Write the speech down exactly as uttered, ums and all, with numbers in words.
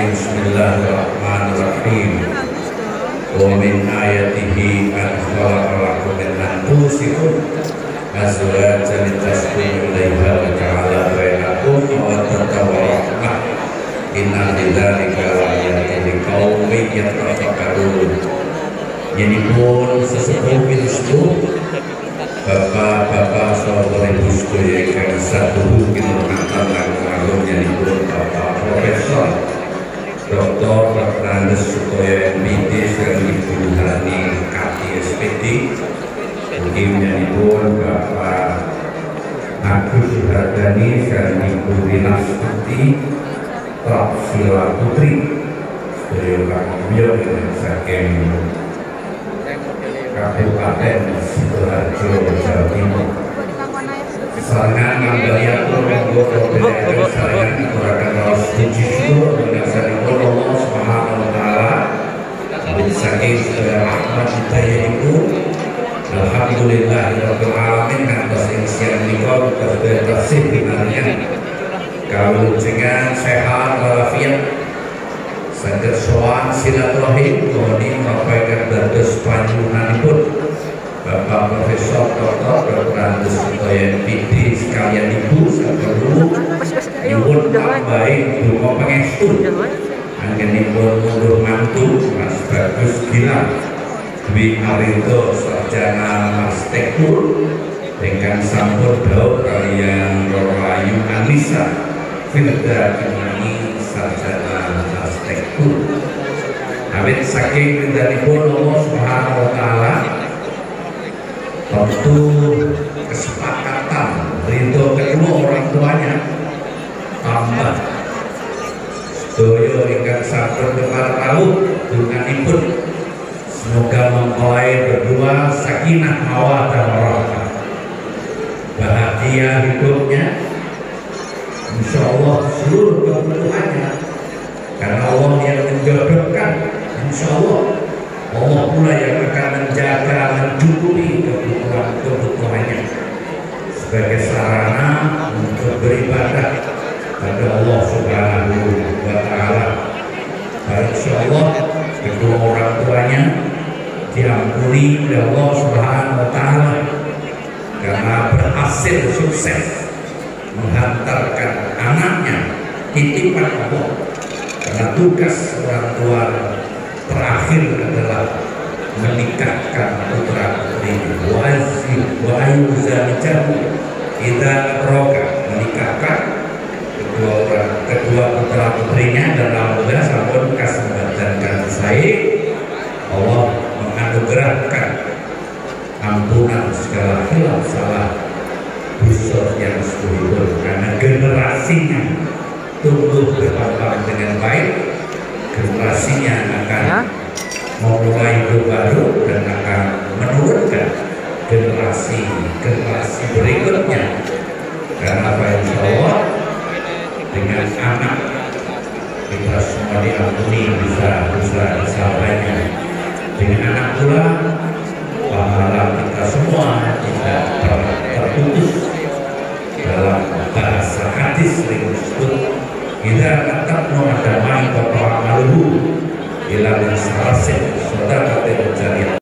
Bismillahirrahmanirrahim. Wa min ayatihi an khalaqa lakum min anfusikum azwajan litaskunu ilaiha wa ja'ala bainakum mawaddatan wa rahmah. Inna lidzalika laayatin liqaumin yatafakkarun. Jadi pun sesepuh sesepuh bapak-bapak saudara ibu sekalian yang satu kita menantang lagu jadi pun bapak Profesor Doktor Fernandes Sutoyo M P D dan Ibu Hani Kati S P D, mungkin jadi pun bapak Agus Suhardani dan Ibu Rina Stuti Prapsila Putri dari Beliau dengan Saking Kabupaten Sidoarjo, Jawa Timur. Sarangan Mandaliatur Monggo Beliau Sarangan Aturakan Raos Dijisyur Mengasanikan Allah Subhanahu Wa Ta'ala Saking Saudara Ahmad Hidayah Ibu. Alhamdulillahirabbil alamin atas insya Allah kita bersih binarnya. Kalau dengan sehat walafiat saged sowan silaturahim mohon menyampaikan dados panjenenganipun Bapak Profesor Doktor Doktor Andes Sutoyo M P D sekalian Ibu saperlu nyuwun tambahin donga pangestu anggenipun mundur mantu Mas Bagus Gilang Dwi Arindo sarjana arsitektur dengan sampun daud kalian Rorayu Anissa Firda Imani sarjana arsitektur. Awit saking ridhanipun Allah Subhanahu Wa Ta'ala tentu kesepakatan ridho kedua orang tuanya tambah sedaya ingkang sampun kepartalu dunganipun semoga mempelai berdua sakinah mawaddah warahmah bahagia hidupnya insya Allah seluruh kebutuhannya karena Allah yang menjodohkan insya Allah Allah pula yang akan menjaga mencukupi kebutuhan-kebutuhannya sebagai sarana untuk beribadah pada Allah Subhanahu Wa Ta'ala. Insya Allah kedua orang tuanya diampuni oleh Allah Subhanahu Wa Ta'ala karena berhasil sukses menghantarkan anaknya titipan Allah. Karena tugas orang tua terakhir adalah menikahkan putra putri wajib wahyu zamijahu kita roka menikahkan kedua orang kedua putra putrinya dan alhamdulillah sampun kasembatan kasih sayang Allah menganugerahkan ampunan segala hilaf salah busur yang seluruh karena generasinya tumbuh berkembang dengan baik, generasinya akan ya? memulai hidup baru dan akan menurunkan generasi generasi berikutnya. Karena apa insya Allah dengan anak kita semua diampuni bisa bisa disampaikan dengan anak pula pahala kita semua tidak pernah terputus. Dalam bahasa hadis disebut kita tetap mengadamai bapak maluhu bila mensalsin saudara tidak